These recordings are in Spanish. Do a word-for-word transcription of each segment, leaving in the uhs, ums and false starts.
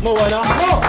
Muy bueno. ¡Vamos!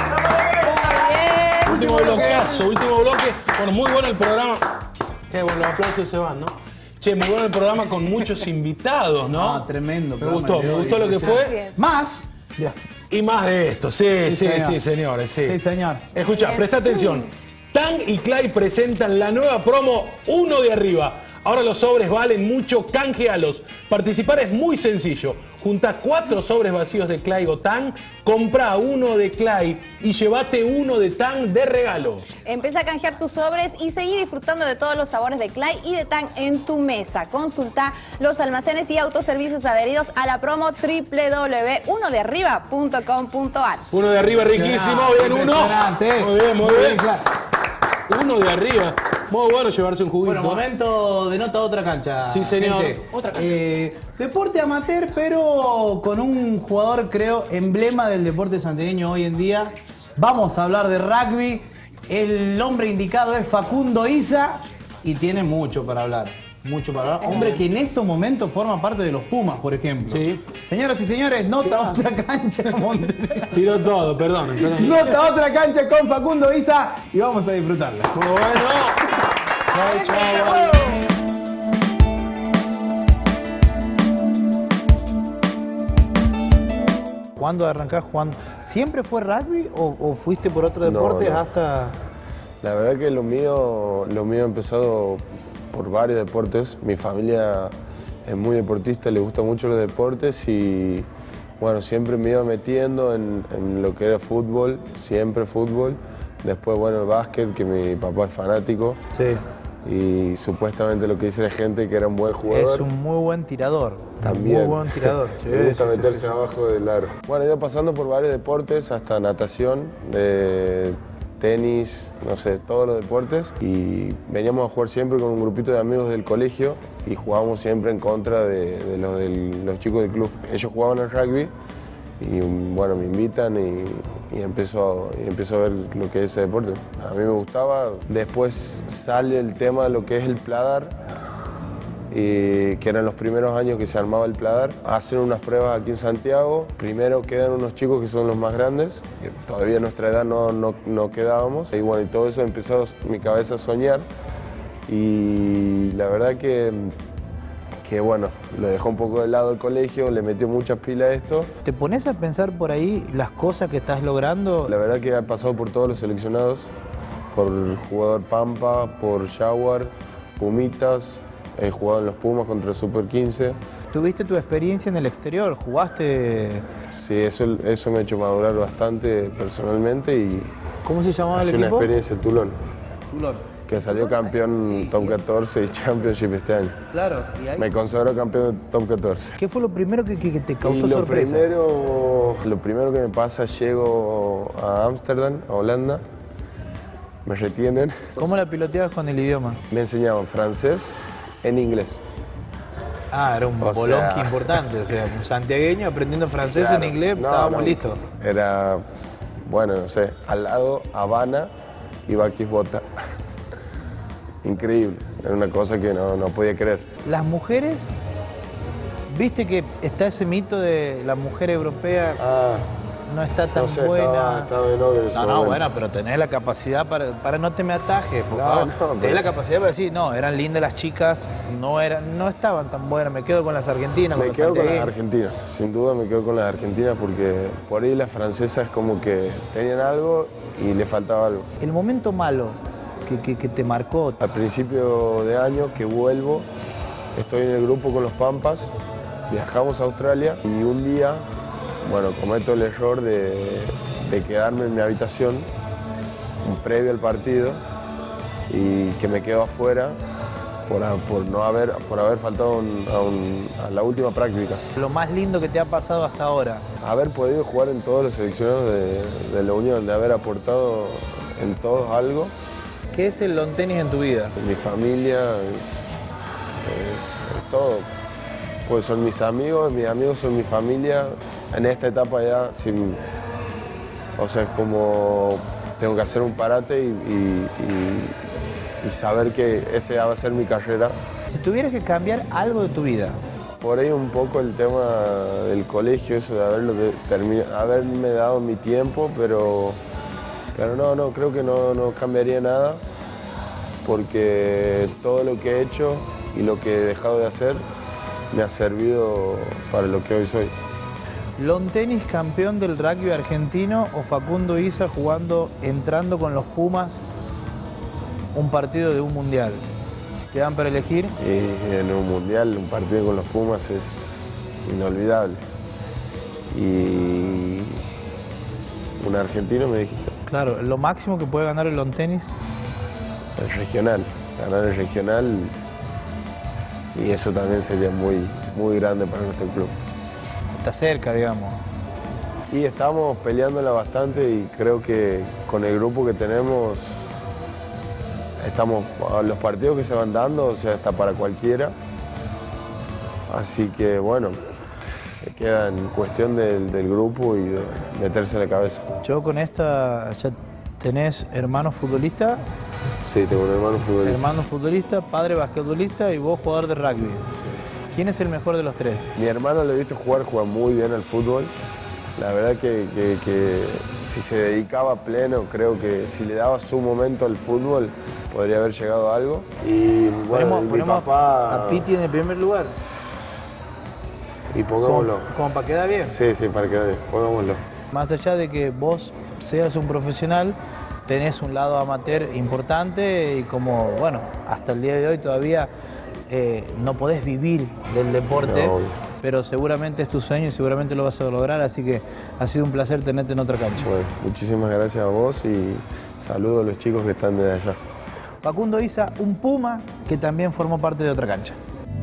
Último bloqueazo, último bloque. Bueno, muy bueno el programa. Qué bueno, los aplausos se van, ¿no? Che, muy bueno el programa con muchos invitados, ¿no? Ah, tremendo. Me gustó, me gustó lo que fue. Más. Ya. Y más de esto, sí, sí, sí, sí, señores, sí. Sí, señor. Escucha, presta atención. Tang y Clay presentan la nueva promo Uno de Arriba. Ahora los sobres valen mucho, canjealos. Participar es muy sencillo. Junta cuatro sobres vacíos de Clay o Tang, compra uno de Clay y llévate uno de Tang de regalo. Empieza a canjear tus sobres y seguí disfrutando de todos los sabores de Clay y de Tang en tu mesa. Consulta los almacenes y autoservicios adheridos a la promo doble u doble u doble u punto uno de arriba punto com punto ar. Uno de arriba riquísimo, bien uno. Muy bien, muy bien. Uno de arriba. Muy bueno llevarse un juguito. Bueno, momento de nota otra cancha. Sí, señor. Gente. Otra cancha. Eh, deporte amateur, pero con un jugador, creo, emblema del deporte santiagueño hoy en día. Vamos a hablar de rugby. El hombre indicado es Facundo Isa y tiene mucho para hablar. Mucho para hablar. Hombre que en estos momentos forma parte de los Pumas, por ejemplo. Sí. Señoras y señores, nota otra cancha. Tiro todo, perdón. perdón. Nota otra cancha con Facundo Isa y vamos a disfrutarla. Muy bueno. Chao, chao. ¿Cuándo arrancás jugando? ¿Siempre fue rugby o, o fuiste por otro deporte No, no. hasta...? La verdad que lo mío, lo mío ha empezado por varios deportes. Mi familia es muy deportista, le gustan mucho los deportes y bueno, siempre me iba metiendo en, en lo que era fútbol, siempre fútbol. Después, bueno, el básquet, que mi papá es fanático. Sí. Y supuestamente lo que dice la gente que era un buen jugador. Es un muy buen tirador. También. Muy buen tirador. Sí, Me gusta sí, sí, meterse sí, sí. abajo del aro. Bueno, he ido pasando por varios deportes, hasta natación, de tenis, no sé, todos los deportes. Y veníamos a jugar siempre con un grupito de amigos del colegio y jugábamos siempre en contra de, de, los, de los chicos del club. Ellos jugaban al rugby y bueno, me invitan y, y, empiezo, y empiezo a ver lo que es ese deporte. A mí me gustaba. Después sale el tema de lo que es el pladar, y que eran los primeros años que se armaba el pladar. Hacen unas pruebas aquí en Santiago. Primero quedan unos chicos que son los más grandes, que todavía a nuestra edad no, no, no quedábamos. Y bueno, y todo eso empezó mi cabeza a soñar. Y la verdad que, que bueno, lo dejó un poco de lado el colegio, le metió muchas pilas a esto. ¿Te pones a pensar por ahí las cosas que estás logrando? La verdad que he pasado por todos los seleccionados, por jugador Pampa, por Jaguar, Pumitas. He jugado en los Pumas contra el Super quince. ¿Tuviste tu experiencia en el exterior? ¿Jugaste? Sí, eso, eso me ha hecho madurar bastante personalmente y ¿Cómo se llamaba el hace una equipo? experiencia Toulon, Toulon. que salió campeón Sí. Top catorce y Championship este año. Claro. ¿Y ahí? Me consagró campeón de Top catorce. ¿Qué fue lo primero que, que- que te causó Y lo sorpresa? Primero, lo primero que me pasa, llego a Ámsterdam, a Holanda, me retienen. ¿Cómo la piloteabas con el idioma? Me enseñaban francés en inglés. Ah, era un O bolonqui sea- importante, o sea, un santiagueño aprendiendo francés Claro. en inglés, No, estábamos no. listos. Era, bueno, no sé, al lado Habana y Baquisbota. Increíble, era una cosa que no, no podía creer. Las mujeres, viste que está ese mito de la mujer europea Ah, no está tan no sé, buena. estaba, estaba en obra en ese No, no, momento. bueno, pero tenés la capacidad para, para no te me atajes, por No, favor. no, tenés pero- la capacidad para decir, no, eran lindas las chicas, no eran, no estaban tan buenas, me quedo con las argentinas, Me con quedo las con las santiagueñas. argentinas, sin duda me quedo con las argentinas porque por ahí las francesas como que tenían algo y le faltaba algo. El momento malo que, que, que te marcó, Al principio de año que vuelvo, estoy en el grupo con los Pampas, viajamos a Australia y un día, bueno, cometo el error de, de quedarme en mi habitación un previo al partido y que me quedo afuera por, por no haber, por haber faltado un- a, un- a la última práctica. lo más lindo que te ha pasado hasta ahora. Haber podido jugar en todos los seleccionados de, de la Unión, de haber aportado en todos algo. ¿Qué es el lawn tenis en tu vida? Mi familia es, es- es todo. Pues son mis amigos, mis amigos son mi familia. En esta etapa ya, sin, o sea, es como tengo que hacer un parate y, y- y- y saber que esta ya va a ser mi carrera. Si tuvieras que cambiar algo de tu vida, por ahí un poco el tema del colegio, eso de haberlo de, termi- haberme dado mi tiempo, pero, pero no, no, creo que no, no cambiaría nada, porque todo lo que he hecho y lo que he dejado de hacer me ha servido para lo que hoy soy. ¿Lon Tenis campeón del rugby argentino o Facundo Isa jugando, entrando con los Pumas un partido de un mundial? Si te dan para elegir. Y en un mundial, un partido con los Pumas es inolvidable. Y un argentino me dijiste. Claro, lo máximo que puede ganar el Lon Tenis. El regional, ganar el regional, y eso también sería muy, muy grande para nuestro club. Está cerca, digamos. Y estamos peleándola bastante y creo que con el grupo que tenemos, estamos, los partidos que se van dando, o sea, está para cualquiera. Así que bueno, queda en cuestión del, del grupo y de meterse en la cabeza. Yo con esta, ya tenés hermano futbolista. Sí, tengo un hermano futbolista. Hermano futbolista, padre basquetbolista y vos jugador de rugby. ¿Quién es el mejor de los tres? Mi hermano lo he visto jugar, juega muy bien al fútbol. La verdad que, que, que si se dedicaba a pleno, creo que si le daba su momento al fútbol, podría haber llegado a algo. Y bueno, Ponemos, mi ponemos papá... a Piti en el primer lugar. Y pongámoslo. Como, como para quedar bien. Sí, sí, para quedar bien. Pongámoslo. Más allá de que vos seas un profesional, tenés un lado amateur importante y como, bueno, hasta el día de hoy todavía eh, no podés vivir del deporte, No. pero seguramente es tu sueño y seguramente lo vas a lograr, así que ha sido un placer tenerte en otra cancha. Bueno, muchísimas gracias a vos y saludo a los chicos que están desde allá. Facundo Isa, un Puma que también formó parte de otra cancha.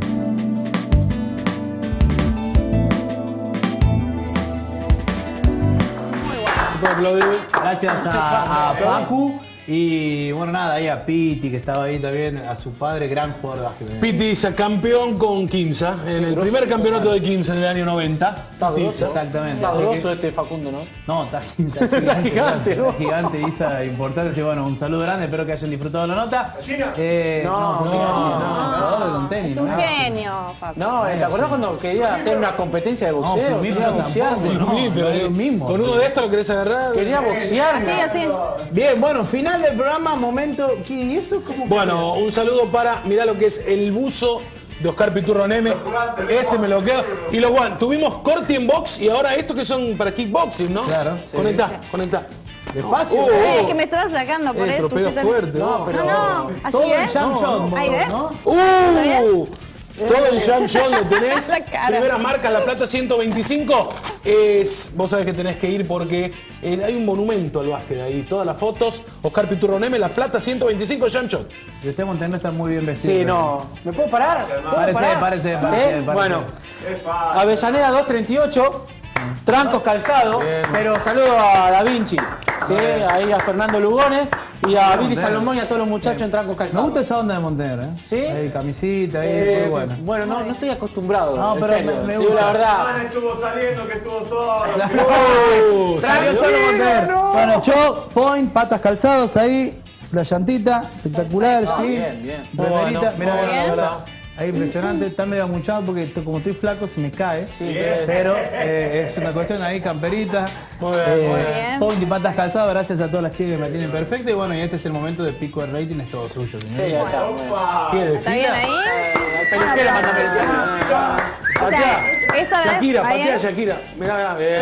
Gracias a, a Facu y bueno, nada, ahí a Piti que estaba ahí también, a su padre, gran jugador de básquet. Piti Isa, campeón con Quimsa, en el primer campeonato de Quimsa en el año noventa. Está Piti grosso. Isa. Exactamente. Está así grosso que- este Facundo, ¿no? No, está, está gigante, Está gigante, ¿no? está gigante, Isa, importante. Bueno, un saludo grande, espero que hayan disfrutado la nota. Eh, No, no, no, no, jugador de Don Tenis. Es un ¿no? genio, Facu. No, ¿te acordás cuando quería hacer una competencia de boxeo? No, quería Plumífero boxear. tampoco, no. Plumífero, es lo mismo. Con uno de estos lo querés agarrar. Quería boxear. Así, así. Bien, bueno, final del programa, momento. ¿Qué? ¿Y eso cómo? Bueno, un saludo para, mirá lo que es el buzo de Oscar Piturro Neme. Este me lo quedo. Y los guantes. Tuvimos corte en box y ahora estos que son para kickboxing, ¿no? Claro, sí. Conectá, conectá. Despacio. Oh, Eh, oh. que me estaba sacando por Eh, eso. pero pega usted también. fuerte, ¿no? No, no, así Todo el es. jump shot, Ahí ves. ¿no? ¡Uh! Todo el jam shot lo tenés. La cara. Primera marca, La Plata ciento veinticinco. Es, vos sabés que tenés que ir porque eh, hay un monumento al básquet ahí. Todas las fotos. Oscar Piturro Neme, La Plata ciento veinticinco jam shot. Y usted, Montenegro, está muy bien vestido. Sí, no. ¿Me puedo parar? ¿Puedo Parece, parar? parece, ¿Sí? parece, parece. Bueno, Avellaneda doscientos treinta y ocho, Trancos Calzado, pero saludo a Da Vinci, ¿sí? Ahí a Fernando Lugones y a Billy Salomón y a todos los muchachos en Trancos Me Calzado. gusta esa onda de Montenegro, ¿eh? ¿Sí? Ahí, camisita, ahí, Eh, muy buena. Bueno, no, no estoy acostumbrado. No, en pero serio. me- me Digo gusta. la verdad. estuvo saliendo, que estuvo solo. ¡Uh! Salió salió. solo Montenegro. Bueno, yo, point, patas calzados ahí, la llantita, espectacular, sí. bien, bien. Remerita, Bueno, mirá, bueno, mirá, bien. mirá. Ahí impresionante, está medio amuchado porque estoy- como estoy flaco se me cae. Sí, Pero eh, es una cuestión ahí, camperita. Muy bien, eh, muy bien. Point y patas calzados, gracias a todas las chicas que me tienen perfecto. Y bueno, y este es el momento de pico de rating, es todo suyo, Sí, señor. ya está. bueno. ¿Qué, de ¿Está bien fila? ahí? El peluquero Un manda aplauso. mensajes. O sea, esta vez. Shakira, ahí patea es. Shakira. Mirá, mirá. Bien.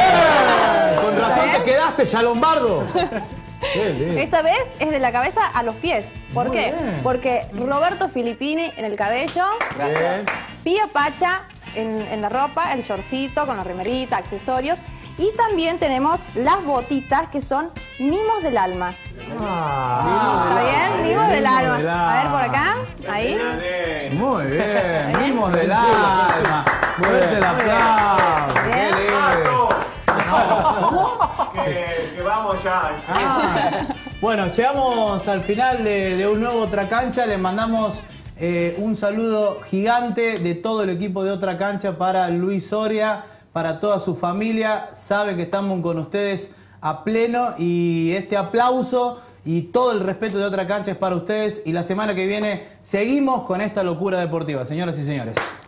Con razón te quedaste, ya Lombardo. Esta vez es de la cabeza a los pies. ¿Por Muy qué? bien. Porque Roberto Filippini en el cabello, Bien. Pía Pacha en, en la ropa, el shortcito con la remerita, accesorios. Y también tenemos las botitas que son mimos del alma. ¿Está bien? Mimos del Mimos alma. del A ver por alma. acá. Ahí. Muy bien, mimos del alma. Fuerte el aplauso. Qué Bien. lindo. Que, que vamos ya. Ah, bueno, llegamos al final de, de un nuevo Otra Cancha. Les mandamos eh, un saludo gigante de todo el equipo de Otra Cancha para Luis Soria, para toda su familia. Sabe que estamos con ustedes a pleno y este aplauso y todo el respeto de Otra Cancha es para ustedes. Y la semana que viene seguimos con esta locura deportiva, señoras y señores.